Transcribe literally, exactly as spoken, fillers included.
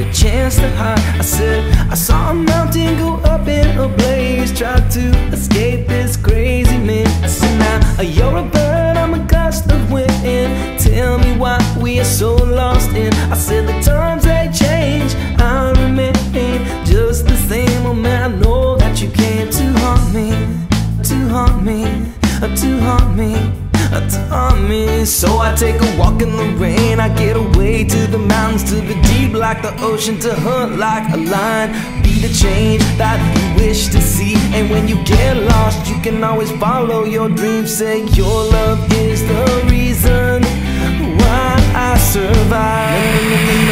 a chance to hide. I said, I saw a mountain go up in a blaze, tried to escape this crazy man. I said, now you're a bird, I'm a gust of wind. Tell me why we are so lost in. I said, the times they change, I remain just the same. Oh man, I know that you came to haunt me, to haunt me, to haunt me, to haunt me. So I take a walk in the rain, I get away to the mountains, to the deep like the ocean, to hunt like a lion, be the change that you wish to see. And when you get lost, you can always follow your dreams. Say your love is the reason why I survive.